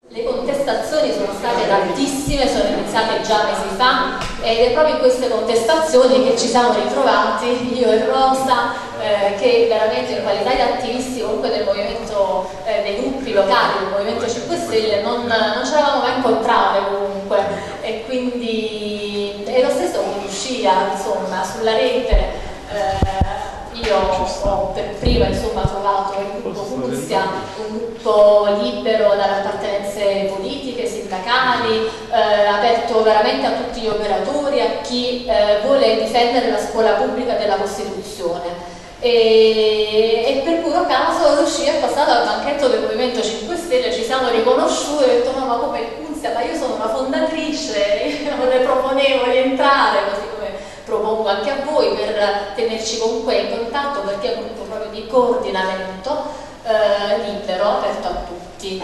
Le contestazioni sono state tantissime, sono iniziate già mesi fa ed è proprio in queste contestazioni che ci siamo ritrovati, io e Rosa, che veramente in qualità di attivisti comunque del movimento, dei gruppi locali del Movimento 5 Stelle non ci eravamo mai incontrate comunque, e quindi lo stesso con Lucia, insomma, sulla rete. Io ho per prima trovato il gruppo Fustia, un gruppo libero dalle appartenenze politiche, sindacali, aperto veramente a tutti gli operatori, a chi vuole difendere la scuola pubblica della Costituzione. E per puro caso Lucia è passata al banchetto del Movimento 5 Stelle, ci siamo riconosciuti e ho detto no, ma come Fustia, ma io sono una fondatrice, le proponevo di entrare, così come propongo anche a voi, per tenerci comunque in contatto, perché è un gruppo proprio di coordinamento libero, aperto a tutti,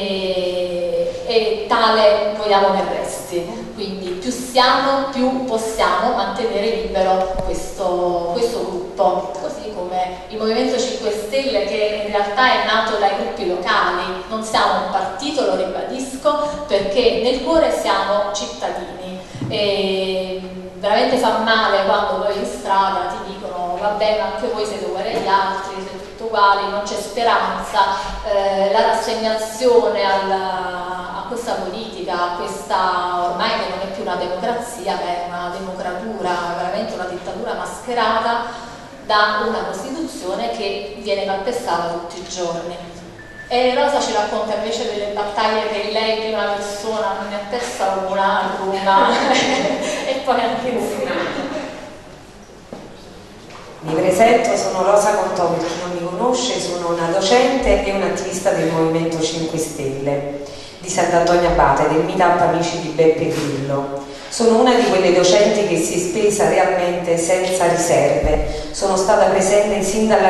e tale vogliamo che resti. Quindi più siamo, più possiamo mantenere libero questo gruppo, così come il Movimento 5 Stelle, che in realtà è nato dai gruppi locali. Non siamo un partito, lo ribadisco, perché nel cuore siamo cittadini. E veramente fa male quando poi in strada ti dicono vabbè, ma anche voi siete uguali agli altri, siete tutti uguali, non c'è speranza. La rassegnazione a questa politica, a questa ormai che non è più una democrazia, ma è una democratura, veramente una dittatura mascherata da una Costituzione che viene calpestata tutti i giorni. E Rosa ci racconta invece delle battaglie che lei, prima persona, non ne ha persa una a Roma e poi anche insieme. Mi presento, sono Rosa Contò, per chi non mi conosce, sono una docente e un'attivista del Movimento 5 Stelle di Sant'Antonio Abate, del Meetup Amici di Beppe Grillo. Sono una di quelle docenti che si è spesa realmente senza riserve. Sono stata presente sin dalla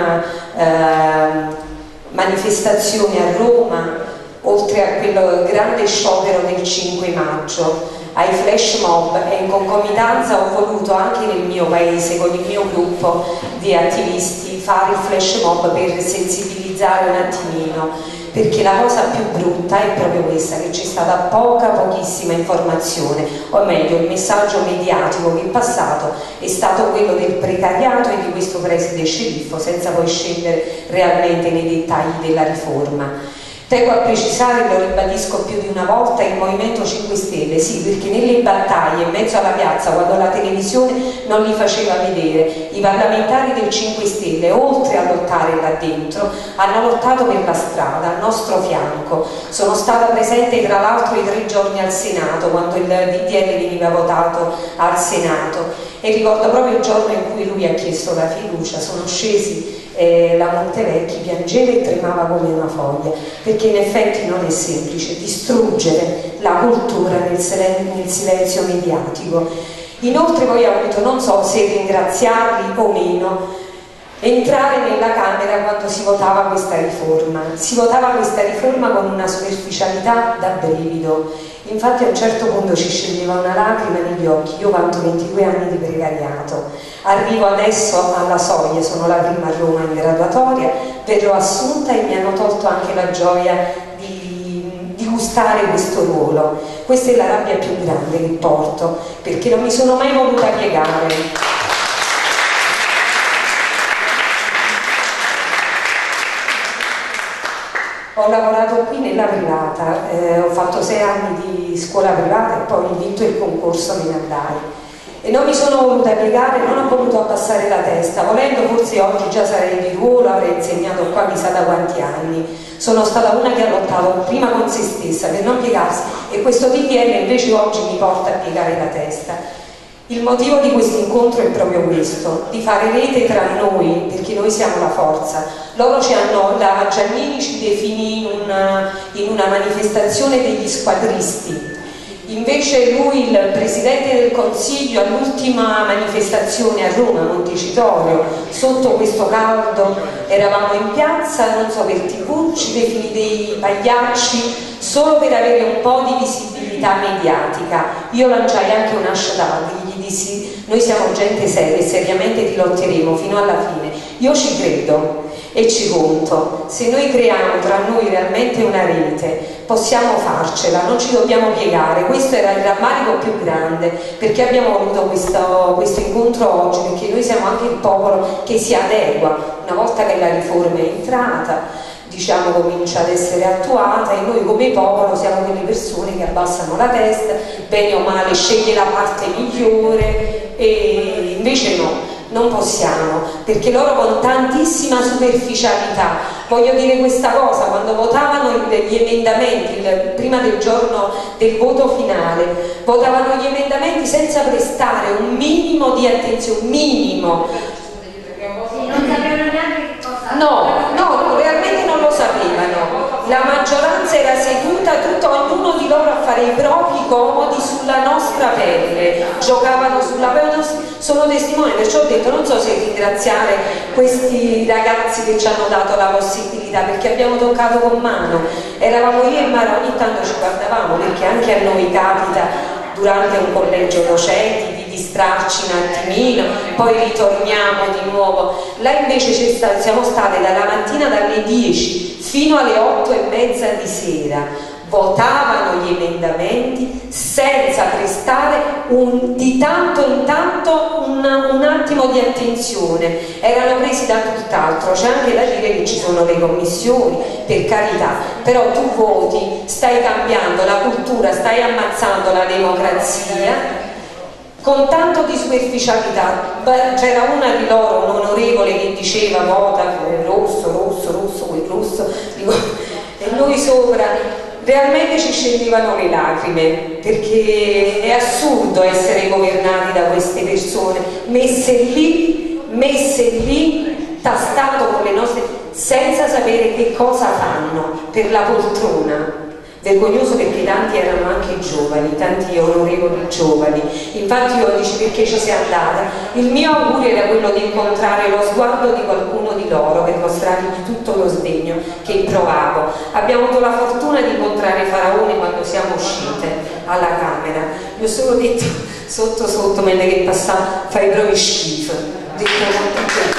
prima manifestazioni a Roma, oltre a quello grande sciopero del 5 maggio, ai flash mob, e in concomitanza ho voluto anche nel mio paese, con il mio gruppo di attivisti, fare il flash mob per sensibilizzare un attimino, perché la cosa più brutta è proprio questa, che c'è stata pochissima informazione, o meglio il messaggio mediatico che è passato è stato quello del precariato e di questo preside sceriffo, senza poi scendere realmente nei dettagli della riforma. Tengo a precisare, lo ribadisco più di una volta, il Movimento 5 Stelle, sì, perché nelle battaglie in mezzo alla piazza, quando la televisione non li faceva vedere, i parlamentari del 5 Stelle, oltre a lottare là dentro, hanno lottato per la strada, al nostro fianco. Sono stata presente tra l'altro i 3 giorni al Senato, quando il DDL veniva votato al Senato, e ricordo proprio il giorno in cui lui ha chiesto la fiducia. Sono scesi la Montevecchi, piangeva e tremava come una foglia, perché in effetti non è semplice distruggere la cultura nel silenzio mediatico. Inoltre poi ho avuto, non so se ringraziarli o meno, entrare nella Camera quando si votava questa riforma. Si votava questa riforma con una superficialità da brivido. Infatti a un certo punto ci scendeva una lacrima negli occhi. Io vanto 22 anni di precariato, arrivo adesso alla soglia, sono la prima a Roma in graduatoria, verrò assunta e mi hanno tolto anche la gioia di gustare questo ruolo. Questa è la rabbia più grande che porto, perché non mi sono mai voluta piegare. Ho lavorato qui nella privata, ho fatto 6 anni di scuola privata e poi ho vinto il concorso, me ne andai. E non mi sono voluta piegare, non ho voluto abbassare la testa, volendo forse oggi già sarei di ruolo, avrei insegnato qua chissà da quanti anni. Sono stata una che ha lottato prima con se stessa per non piegarsi, e questo DDL invece oggi mi porta a piegare la testa. Il motivo di questo incontro è proprio questo, di fare rete tra noi, perché noi siamo la forza. Loro la Giannini ci definì in una manifestazione degli squadristi. Invece lui, il Presidente del Consiglio, all'ultima manifestazione a Roma, Montecitorio, sotto questo caldo, eravamo in piazza, non so, per TV, ci definì dei pagliacci solo per avere un po' di visibilità mediatica. Io lanciai anche un hashtag, gli dissi: noi siamo gente seria e seriamente ti lotteremo fino alla fine. Io ci credo e ci conto. Se noi creiamo tra noi realmente una rete, possiamo farcela, non ci dobbiamo piegare. Questo era il rammarico più grande, perché abbiamo voluto questo incontro oggi, perché noi siamo anche il popolo che si adegua una volta che la riforma è entrata, diciamo, comincia ad essere attuata, e noi come popolo siamo quelle persone che abbassano la testa, bene o male sceglie la parte migliore, e invece no, non possiamo, perché loro con tantissima superficialità, voglio dire questa cosa, quando votavano gli emendamenti prima del giorno del voto finale, votavano gli emendamenti senza prestare un minimo di attenzione, un minimo. Non sapevano neanche che cosa. No, realmente non lo sapevano. La maggioranza era seduta, ognuno di loro a fare i propri comodi sulla nostra pelle, giocavano sulla pelle, sono testimoni, perciò ho detto non so se ringraziare questi ragazzi che ci hanno dato la possibilità, perché abbiamo toccato con mano, eravamo io e Mara, ogni tanto ci guardavamo, perché anche a noi capita durante un collegio docenti di distrarci un attimino, poi ritorniamo di nuovo. Là invece siamo state dalla mattina dalle 10 fino alle 8:30 di sera, votavano gli emendamenti senza prestare di tanto in tanto un attimo di attenzione, erano presi da tutt'altro. C'è anche da dire che ci sono le commissioni, per carità, però tu voti, stai cambiando la cultura, stai ammazzando la democrazia con tanto di superficialità. C'era una di loro, un onorevole, che diceva vota rosso, quel rosso, dico, e noi sopra realmente ci scendevano le lacrime, perché è assurdo essere governati da queste persone, messe lì, tastato con le nostre, senza sapere che cosa fanno per la poltrona. Vergognoso, perché tanti erano anche giovani, tanti onorevoli giovani. Infatti io dici perché ci sei andata? Il mio augurio era quello di incontrare lo sguardo di qualcuno di loro per mostrargli tutto lo sdegno che provavo. Abbiamo avuto la fortuna di incontrare Faraone quando siamo uscite alla Camera. Gli ho solo detto sotto mentre che passava, fai proprio schifo. Detto con tutto il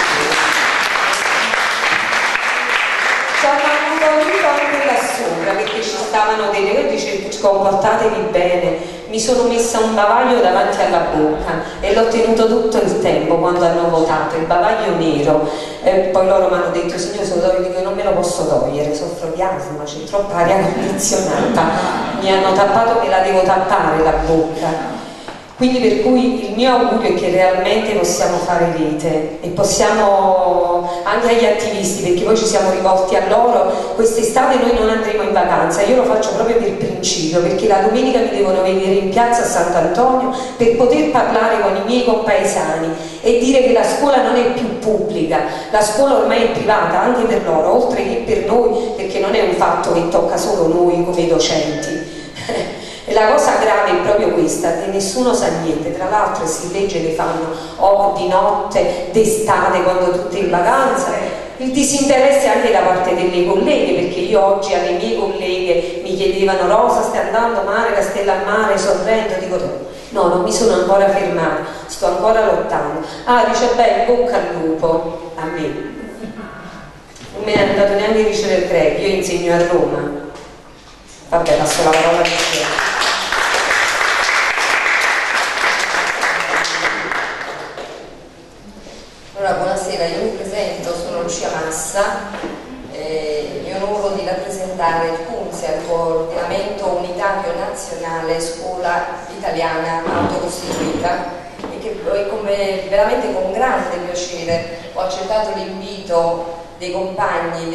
anche là sopra, perché ci stavano delle, dice comportatevi bene, mi sono messa un bavaglio davanti alla bocca e l'ho tenuto tutto il tempo quando hanno votato, il bavaglio nero, poi loro mi hanno detto signore se lo togli, dico non me lo posso togliere, soffro di asma, c'è troppa aria condizionata, mi hanno tappato e la devo tappare la bocca. Quindi per cui il mio augurio è che realmente possiamo fare rete e possiamo, anche agli attivisti, perché poi ci siamo rivolti a loro, quest'estate noi non andremo in vacanza, io lo faccio proprio per principio, perché la domenica mi devono vedere in piazza a Sant'Antonio per poter parlare con i miei compaesani e dire che la scuola non è più pubblica, la scuola ormai è privata anche per loro, oltre che per noi, perché non è un fatto che tocca solo noi come docenti. E la cosa grave è proprio questa, che nessuno sa niente, tra l'altro si legge che fanno di notte, d'estate, quando tutte in vacanza, il disinteresse anche da parte delle colleghe, perché io oggi alle mie colleghe mi chiedevano Rosa stai andando mare, Castella a Mare, Sorrento, dico no, non mi sono ancora fermata, sto ancora lottando. Ah, dice beh, bocca al lupo, a me. Non me ne è andato neanche a ricevere il credito, io insegno a Roma. Vabbè, passo la parola a te. Allora, buonasera, io mi presento, sono Lucia Massa, mi onoro di rappresentare il CUNSE, il Coordinamento Unitario Nazionale Scuola Italiana Autocostituita, e che veramente con grande piacere ho accettato l'invito dei compagni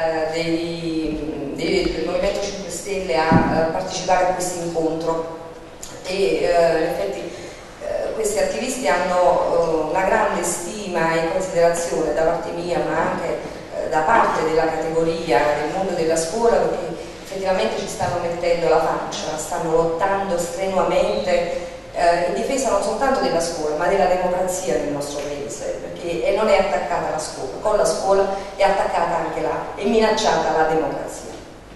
del Movimento 5 Stelle a partecipare a questo incontro. E in effetti questi attivisti hanno una grande stima e considerazione da parte mia, ma anche da parte della categoria del mondo della scuola, perché effettivamente ci stanno mettendo la faccia, stanno lottando strenuamente in difesa non soltanto della scuola, ma della democrazia del nostro paese, perché non è attaccata la scuola, con la scuola è attaccata anche è minacciata la democrazia.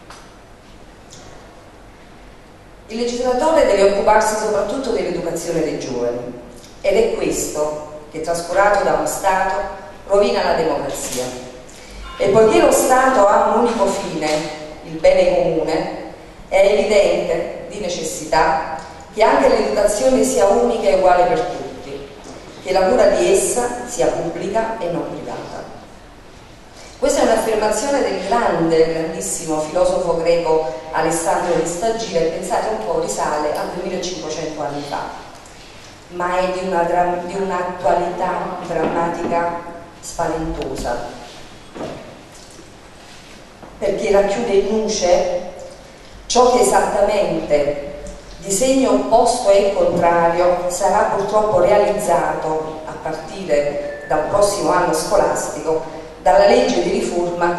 Il legislatore deve occuparsi soprattutto dell'educazione dei giovani, ed è questo che, trascurato da uno Stato, rovina la democrazia. E poiché lo Stato ha un unico fine, il bene comune, è evidente, di necessità, che anche l'educazione sia unica e uguale per tutti, che la cura di essa sia pubblica e non privata. Questa è un'affermazione del grandissimo filosofo greco Alessandro di Stagire, pensate un po', risale a 2500 anni fa, ma è di un'attualità drammatica spaventosa, perché racchiude in nuce ciò che esattamente di segno opposto e contrario sarà purtroppo realizzato a partire dal prossimo anno scolastico dalla legge di riforma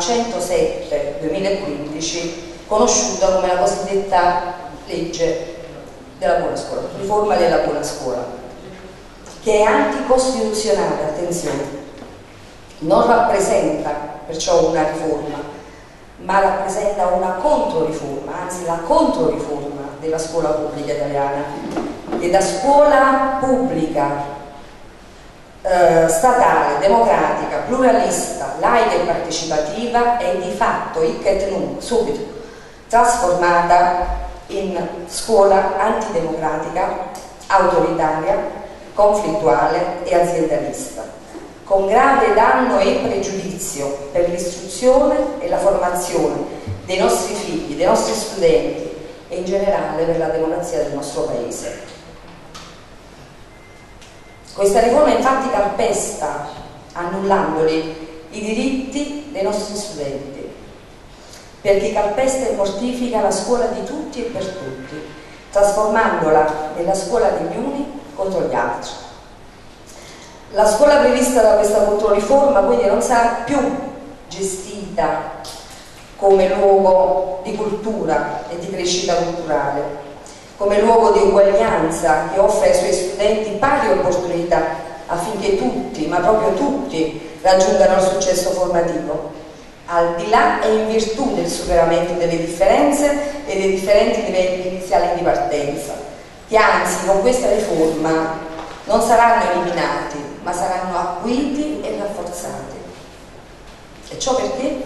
107/2015, conosciuta come la cosiddetta legge della buona scuola, riforma della buona scuola, che è anticostituzionale, attenzione, non rappresenta perciò una riforma, ma rappresenta una controriforma, anzi la controriforma della scuola pubblica italiana, che da scuola pubblica, statale, democratica, pluralista, laica e partecipativa è di fatto, hic et nunc, subito, trasformata in scuola antidemocratica, autoritaria, conflittuale e aziendalista, con grave danno e pregiudizio per l'istruzione e la formazione dei nostri figli, dei nostri studenti e in generale per la democrazia del nostro Paese. Questa riforma infatti calpesta, annullandoli, i diritti dei nostri studenti, perché calpesta e mortifica la scuola di tutti e per tutti, trasformandola nella scuola degli uni contro gli altri. La scuola prevista da questa controriforma quindi non sarà più gestita come luogo di cultura e di crescita culturale, come luogo di uguaglianza che offre ai suoi studenti pari opportunità affinché tutti, ma proprio tutti, raggiungano il successo formativo, al di là e in virtù del superamento delle differenze e dei differenti livelli iniziali di partenza, che anzi con questa riforma non saranno eliminati, ma saranno acuiti e rafforzati. E ciò perché?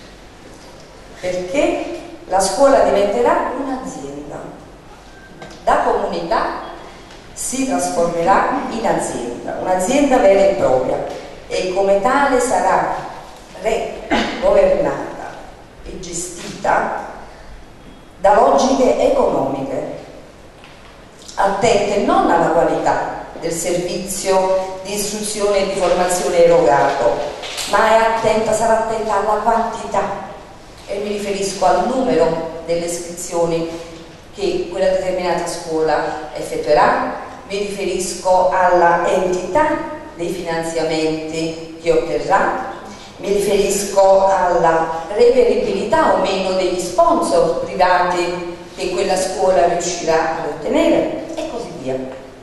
Perché la scuola diventerà un'azienda. Da comunità si trasformerà in azienda, un'azienda vera e propria, e come tale sarà governata e gestita da logiche economiche, attente non alla qualità del servizio di istruzione e di formazione erogato, ma sarà attenta alla quantità, e mi riferisco al numero delle iscrizioni che quella determinata scuola effettuerà, mi riferisco alla entità dei finanziamenti che otterrà, mi riferisco alla reperibilità o meno degli sponsor privati che quella scuola riuscirà ad ottenere e così via.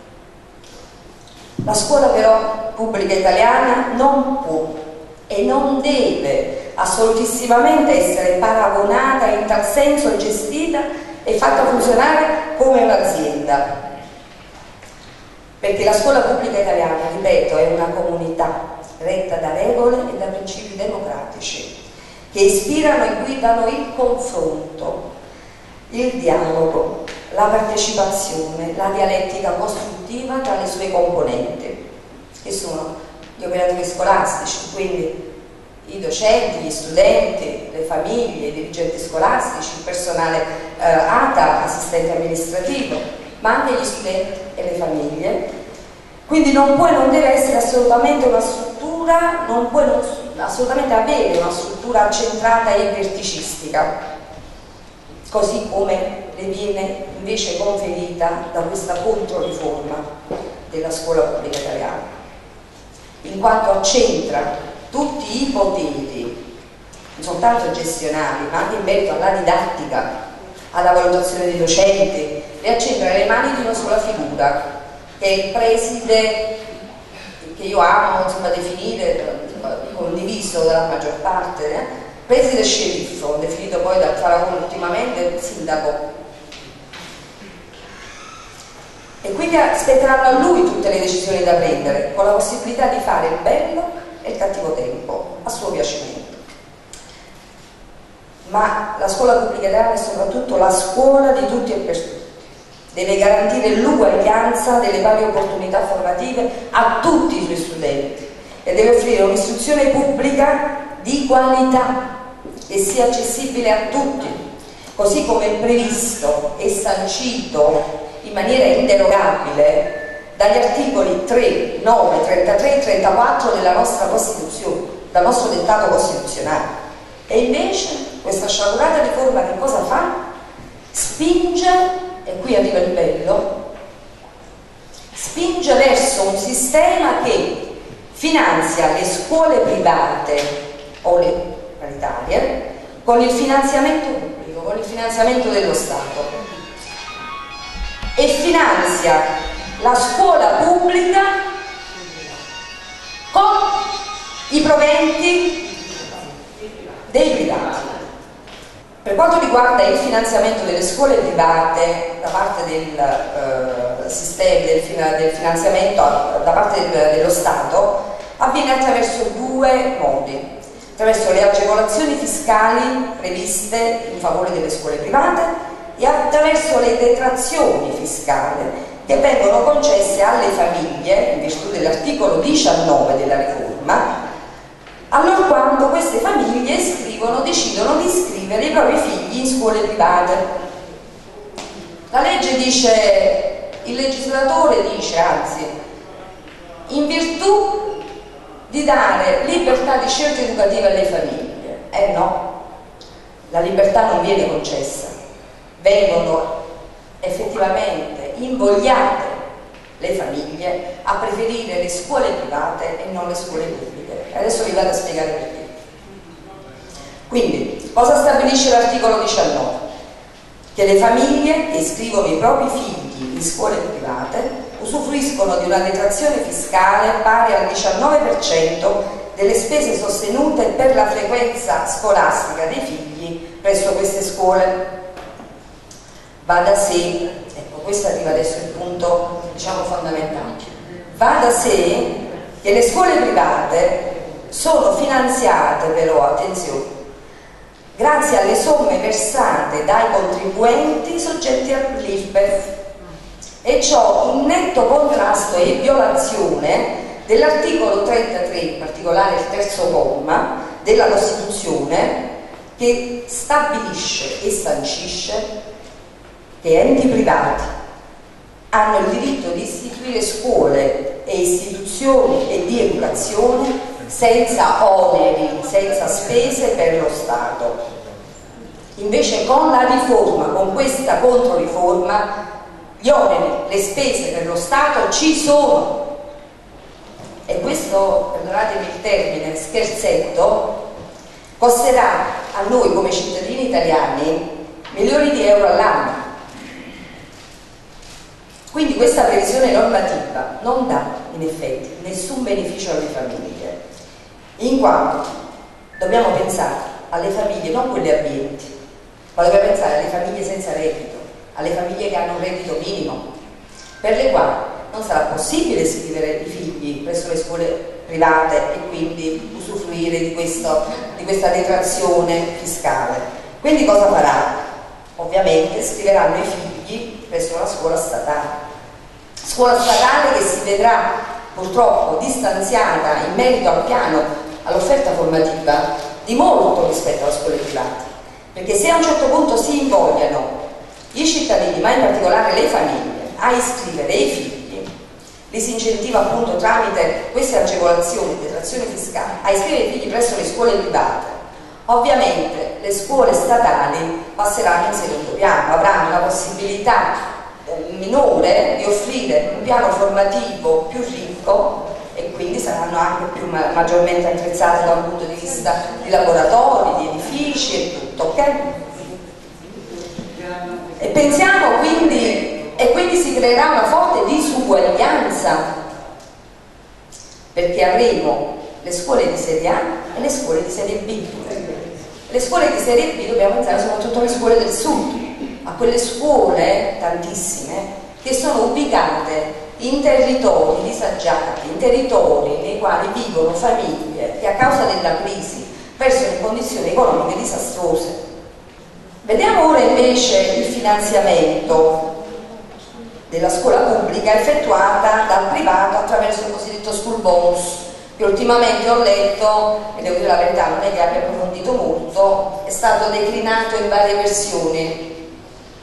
La scuola però pubblica italiana non può e non deve assolutissimamente essere paragonata in tal senso, gestita e fatta funzionare come un'azienda, perché la scuola pubblica italiana, ripeto, è una comunità retta da regole e da principi democratici che ispirano e guidano il confronto, il dialogo, la partecipazione, la dialettica costruttiva tra le sue componenti, che sono gli operatori scolastici, quindi i docenti, gli studenti, le famiglie, i dirigenti scolastici, il personale ATA, assistente amministrativo, ma anche gli studenti e le famiglie. Quindi non può e non deve essere assolutamente una struttura, non può assolutamente avere una struttura centrata e verticistica, così come le viene invece conferita da questa controriforma della scuola pubblica italiana, in quanto accentra tutti i poteri, non soltanto gestionali, ma anche in merito alla didattica, alla valutazione dei docenti, le accentra nelle mani di una sola figura, che è il preside, che io amo definire, condiviso dalla maggior parte, preside sceriffo, definito poi dal Faraone ultimamente sindaco. E quindi spetteranno a lui tutte le decisioni da prendere, con la possibilità di fare il bello e il cattivo tempo, a suo piacimento. ma la scuola pubblica italiana è soprattutto la scuola di tutti e per tutti. Deve garantire l'uguaglianza delle pari opportunità formative a tutti i suoi studenti e deve offrire un'istruzione pubblica di qualità e sia accessibile a tutti, così come è previsto e sancito in maniera inderogabile dagli articoli 3, 9, 33 e 34 della nostra Costituzione, dal nostro dettato costituzionale. E invece questa sciagurata riforma che cosa fa? Spinge, e qui arriva il bello, spinge verso un sistema che finanzia le scuole private o le paritarie con il finanziamento pubblico, con il finanziamento dello Stato, e finanzia la scuola pubblica con i proventi dei privati. Per quanto riguarda il finanziamento delle scuole private da parte del sistema del finanziamento da parte dello Stato, avviene attraverso due modi: attraverso le agevolazioni fiscali previste in favore delle scuole private e attraverso le detrazioni fiscali che vengono concesse alle famiglie in virtù dell'articolo 19 della riforma, allorquando queste famiglie decidono di iscrivere i propri figli in scuole private. La legge dice, il legislatore dice, anzi, in virtù di dare libertà di scelta educativa alle famiglie. No, la libertà non viene concessa, vengono effettivamente invogliate le famiglie a preferire le scuole private e non le scuole pubbliche. Adesso vi vado a spiegare perché. Quindi, cosa stabilisce l'articolo 19? Che le famiglie che iscrivono i propri figli in scuole private usufruiscono di una detrazione fiscale pari al 19% delle spese sostenute per la frequenza scolastica dei figli presso queste scuole. Va da sé, ecco, questo arriva adesso il punto, diciamo, fondamentale. Va da sé che le scuole private sono finanziate, però, attenzione, grazie alle somme versate dai contribuenti soggetti all'IRPEF, e ciò in netto contrasto e violazione dell'articolo 33, in particolare il terzo comma della Costituzione, che stabilisce e sancisce che enti privati hanno il diritto di istituire scuole e istituzioni e di educazione senza oneri, senza spese per lo Stato. Invece con la riforma, con questa controriforma, gli oneri, le spese per lo Stato ci sono. E questo, perdonatemi il termine, scherzetto, costerà a noi come cittadini italiani milioni di euro all'anno. Quindi questa previsione normativa non dà in effetti nessun beneficio alle famiglie, in quanto dobbiamo pensare alle famiglie, non quelle abbienti, ma dobbiamo pensare alle famiglie senza reddito, alle famiglie che hanno un reddito minimo, per le quali non sarà possibile iscrivere i figli presso le scuole private e quindi usufruire di questa detrazione fiscale. Quindi cosa farà? Ovviamente scriveranno i figli presso una scuola statale che si vedrà purtroppo distanziata in merito al piano, all'offerta formativa, di molto rispetto alle scuole private, perché se a un certo punto si invogliano i cittadini, ma in particolare le famiglie, a iscrivere i figli, li si incentiva appunto tramite queste agevolazioni, detrazioni fiscali, a iscrivere i figli presso le scuole private. Ovviamente le scuole statali passeranno in secondo piano, avranno la possibilità minore di offrire un piano formativo più ricco e quindi saranno anche maggiormente attrezzate da un punto di vista di laboratori, di edifici e tutto, ok? E pensiamo quindi, e quindi si creerà una forte disuguaglianza, perché avremo le scuole di serie A e le scuole di serie B. Le scuole di serie B dobbiamo pensare soprattutto alle scuole del sud, a quelle scuole, tantissime, che sono ubicate in territori disagiati, in territori nei quali vivono famiglie che a causa della crisi versano in condizioni economiche disastrose. Vediamo ora invece il finanziamento della scuola pubblica effettuata dal privato attraverso il cosiddetto school bonus, che ultimamente ho letto, e devo dire la verità, non è che abbia approfondito molto, è stato declinato in varie versioni.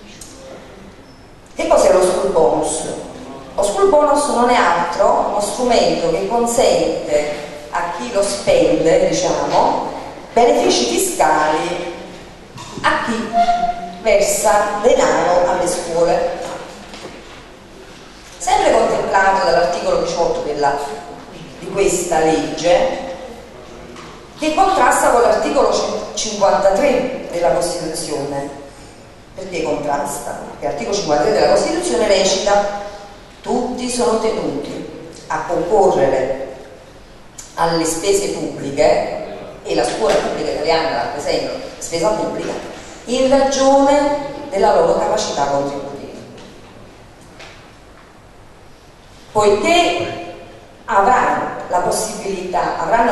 Che cos'è lo school bonus? Lo school bonus non è altro uno strumento che consente a chi lo spende, diciamo, benefici fiscali a chi versa denaro alle scuole, sempre contemplato dall'articolo 18 di questa legge, che contrasta con l'articolo 53 della Costituzione. Perché contrasta? Perché l'articolo 53 della Costituzione recita: tutti sono tenuti a concorrere alle spese pubbliche, e la scuola pubblica italiana rappresenta spesa pubblica, in ragione della loro capacità contributiva. Poiché avranno la possibilità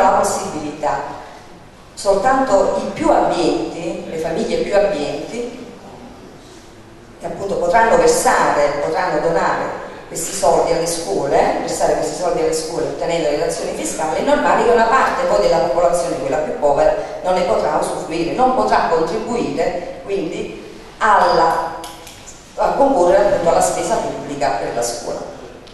soltanto i più abbienti, le famiglie più abbienti, che appunto potranno donare questi soldi alle scuole, ottenendo le dotazioni fiscali, è normale che una parte poi della popolazione, quella più povera, non ne potrà usufruire, non potrà contribuire quindi a concorrere appunto alla spesa pubblica per la scuola.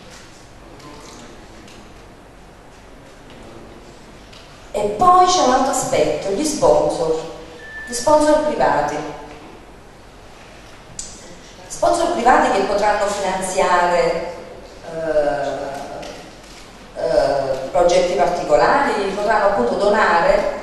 E poi c'è un altro aspetto, gli sponsor privati. Sponsor privati che potranno finanziare progetti particolari, potranno appunto donare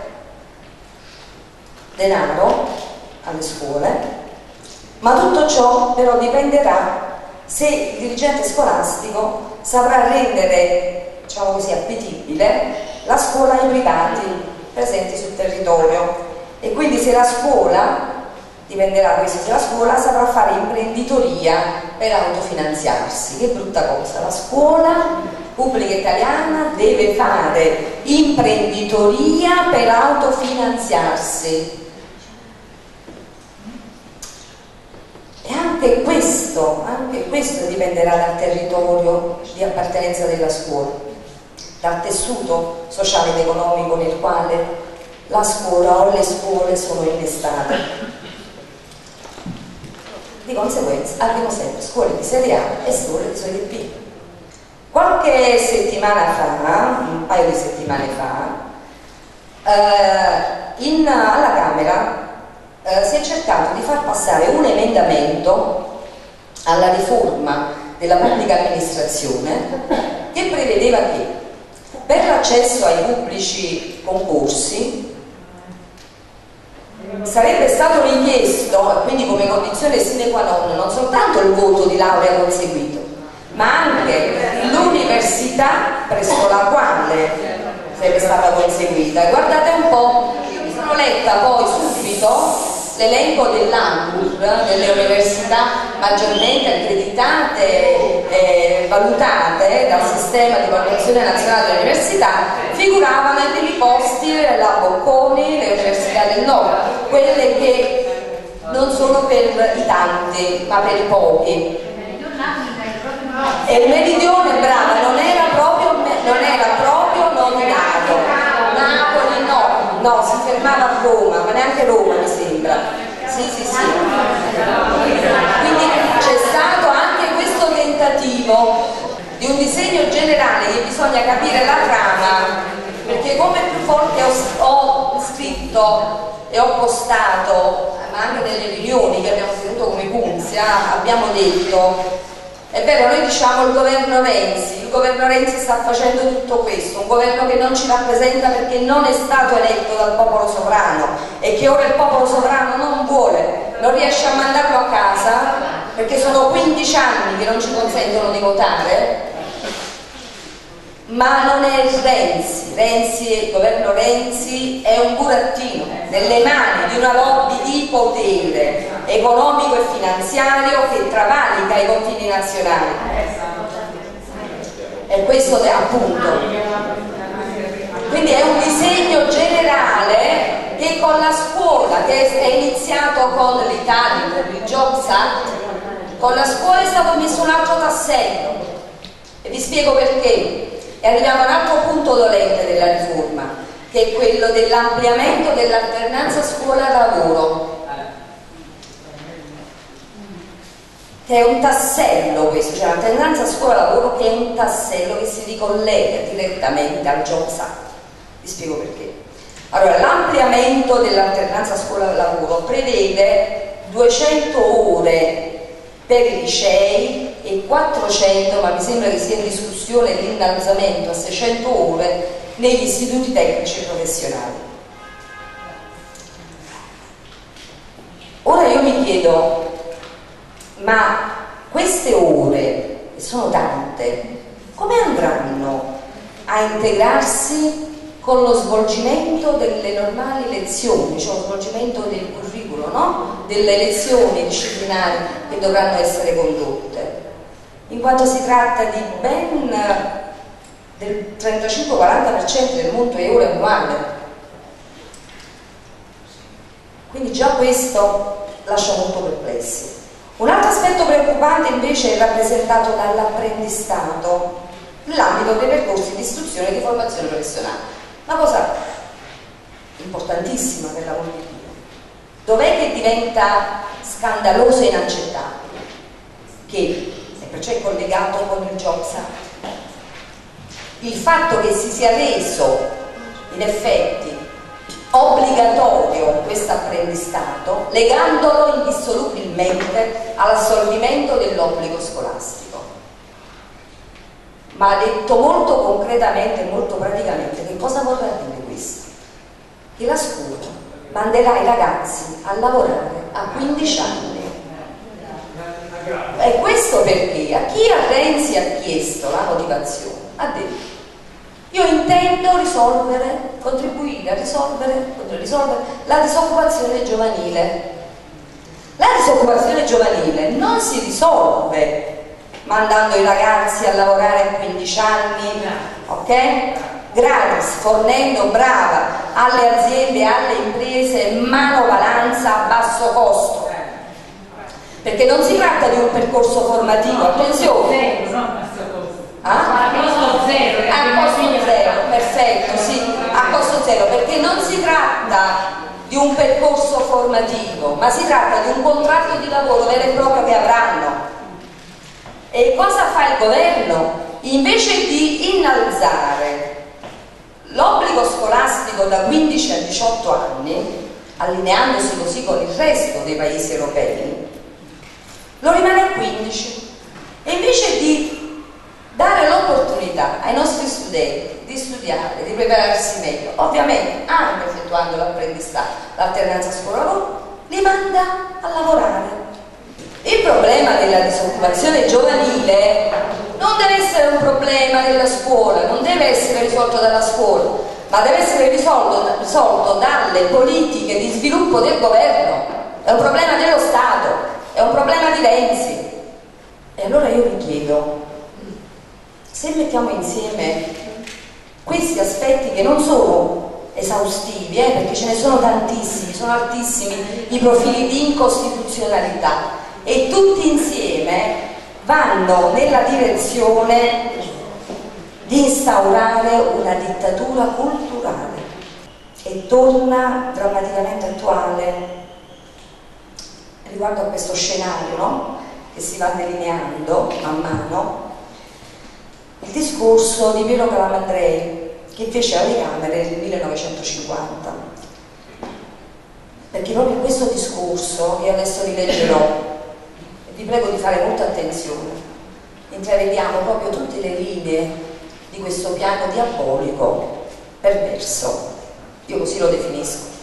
denaro alle scuole, ma tutto ciò però dipenderà se il dirigente scolastico saprà rendere, diciamo così, appetibile la scuola ai privati presenti sul territorio, e quindi se la scuola dipenderà questo, se la scuola saprà fare imprenditoria per autofinanziarsi. Che brutta cosa, la scuola pubblica italiana deve fare imprenditoria per autofinanziarsi, e anche questo dipenderà dal territorio di appartenenza della scuola, dal tessuto sociale ed economico nel quale la scuola o le scuole sono investate. Di conseguenza abbiamo sempre scuole di serie A e scuole di serie B. Qualche settimana fa, un paio di settimane fa, alla Camera si è cercato di far passare un emendamento alla riforma della pubblica amministrazione che prevedeva che per l'accesso ai pubblici concorsi sarebbe stato richiesto, quindi come condizione sine qua non soltanto il voto di laurea conseguito, ma anche l'università presso la quale sarebbe stata conseguita. E guardate un po', io mi sono letta poi subito l'elenco dell'ANVUR, delle università maggiormente accreditate e valutate dal sistema di valutazione nazionale delle università. Figuravano ai primi posti la Bocconi, le università del nord, quelle che non sono per i tanti ma per i pochi. E il Meridione, brava, non era proprio nominato. Napoli no, si fermava a Roma, ma neanche Roma mi sembra. Sì. Quindi c'è stato anche questo tentativo di un disegno generale che bisogna capire la trama, perché come più volte ho scritto e ho postato, ma anche nelle riunioni che abbiamo tenuto come Punzia, abbiamo detto: è vero, noi diciamo il governo Renzi sta facendo tutto questo, un governo che non ci rappresenta perché non è stato eletto dal popolo sovrano e che ora il popolo sovrano non riesce a mandarlo a casa perché sono 15 anni che non ci consentono di votare. Ma non è il governo Renzi è un burattino nelle mani di una lobby di potere economico e finanziario che travalica i confini nazionali. E questo appunto. Quindi è un disegno generale che con la scuola, che è iniziato con l'Italia, con il Jobs Act, con la scuola è stato messo un altro tassello, e vi spiego perché. E arriviamo a un altro punto dolente della riforma, che è quello dell'ampliamento dell'alternanza scuola-lavoro, che è un tassello questo, cioè l'alternanza scuola-lavoro che è un tassello che si ricollega direttamente al Jobs Act. Vi spiego perché. Allora, l'ampliamento dell'alternanza scuola-lavoro prevede 200 ore per i licei e 400, ma mi sembra che sia in discussione l'innalzamento a 600 ore negli istituti tecnici e professionali. Ora io mi chiedo, ma queste ore, che sono tante, come andranno a integrarsi con lo svolgimento delle normali lezioni, cioè lo svolgimento del curriculum, no? Delle lezioni disciplinari che dovranno essere condotte, in quanto si tratta di ben del 35-40% del monto euro annuale. Quindi già questo lascia molto perplessi. Un altro aspetto preoccupante invece è rappresentato dall'apprendistato nell'ambito dei percorsi di istruzione e di formazione professionale. Una cosa importantissima per l'amor di Dio. Dov'è che diventa scandaloso e inaccettabile? Che, e perciò è collegato con il Jobs Act, il fatto che si sia reso in effetti obbligatorio questo apprendistato, legandolo indissolubilmente all'assolvimento dell'obbligo scolastico. Ma detto molto concretamente e molto praticamente, che cosa vorrà dire questo? Che la scuola manderà i ragazzi a lavorare a 15 anni. E questo perché? A chi a Renzi ha chiesto la motivazione? Ha detto: io intendo contribuire a risolvere la disoccupazione giovanile. La disoccupazione giovanile non si risolve mandando i ragazzi a lavorare a 15 anni, ok? Gratis, fornendo alle aziende e alle imprese manovalanza a basso costo. Perché non si tratta di un percorso formativo, attenzione. A costo zero, perfetto, sì, a costo zero, perché non si tratta di un percorso formativo, ma si tratta di un contratto di lavoro vero e proprio che avranno. E cosa fa il governo? Invece di innalzare l'obbligo scolastico da 15 a 18 anni, allineandosi così con il resto dei paesi europei, lo rimane a 15. E invece di dare l'opportunità ai nostri studenti di studiare, di prepararsi meglio, ovviamente anche effettuando l'apprendistato, l'alternanza scuola-lavoro, li manda a lavorare. Il problema della disoccupazione giovanile non deve essere un problema della scuola, non deve essere risolto dalla scuola, ma deve essere risolto dalle politiche di sviluppo del governo. È un problema dello Stato, è un problema di Renzi. E allora io vi chiedo, se mettiamo insieme questi aspetti che non sono esaustivi, perché ce ne sono tantissimi, sono altissimi i profili di incostituzionalità, e tutti insieme vanno nella direzione di instaurare una dittatura culturale, e torna drammaticamente attuale riguardo a questo scenario, no? Che si va delineando man mano, il discorso di Piero Calamandrei che fece alle Camere nel 1950, perché proprio in questo discorso, che adesso rileggerò, vi prego di fare molta attenzione, intravediamo proprio tutte le linee di questo piano diabolico perverso, io così lo definisco.